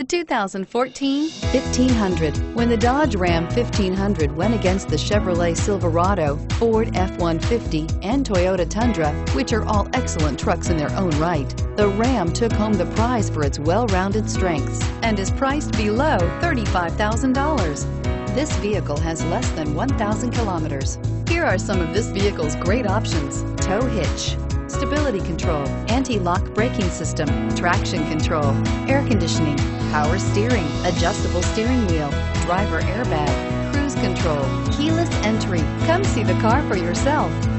The 2014 1500. When the Dodge Ram 1500 went against the Chevrolet Silverado, Ford F-150, and Toyota Tundra, which are all excellent trucks in their own right, the Ram took home the prize for its well-rounded strengths and is priced below $35,000. This vehicle has less than 1,000 kilometers. Here are some of this vehicle's great options: tow hitch, stability control, anti-lock braking system, traction control, air conditioning, power steering, adjustable steering wheel, driver airbag, cruise control, keyless entry. Come see the car for yourself.